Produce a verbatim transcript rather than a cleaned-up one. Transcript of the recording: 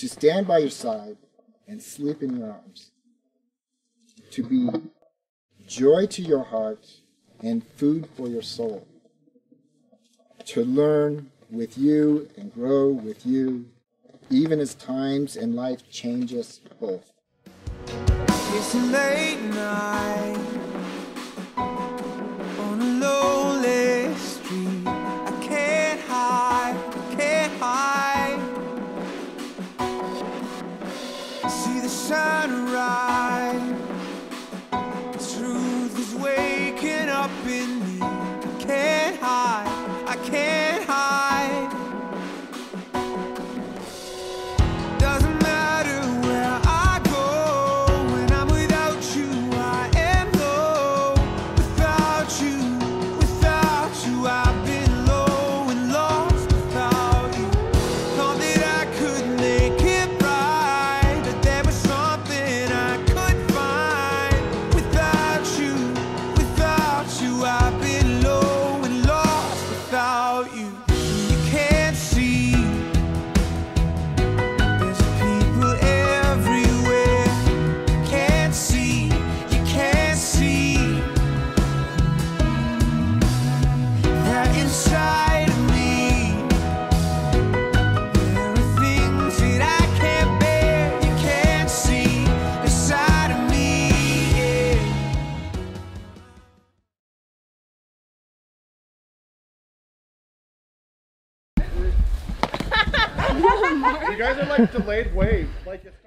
to stand by your side and sleep in your arms, to be joy to your heart and food for your soul, to learn with you and grow with you, even as times and life change us both. It's a late night on a lonely street. I can't hide, can't hide. See the sunrise. Truth is waking up in me. I can't hide, I can't hide. Doesn't matter where I go, when I'm without you I am low. Without you, without you I've been low and lost without you. Thought that I could make it right, but there was something I could find. Without you, without you I've been low and lost without you. You can't see, there's people everywhere. Can't see, you can't see that inside of me there are things that I can't bear. You can't see inside of me, yeah. You guys are like delayed wave. Like it's